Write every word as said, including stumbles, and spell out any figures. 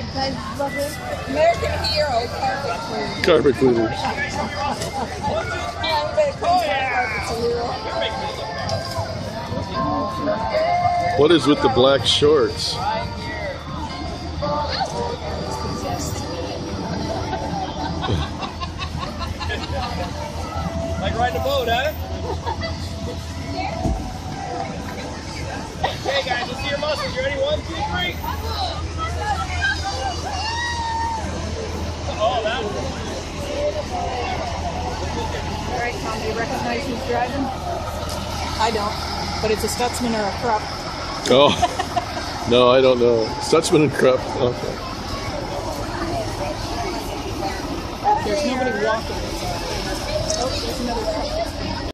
American hero, carpet cleaner. Carpet cleaners. Yeah, you better call carpet's a hero. What is with the black shorts? Like riding a boat, huh? Okay, guys, let's see your muscles. You ready? One, two, three. Oh, that was... All right, Tom, do you recognize who's driving? I don't, but it's a Stutzman or a Krupp. Oh, no, I don't know. Stutzman and Krupp. Okay. There's nobody walking. Oh, there's another truck.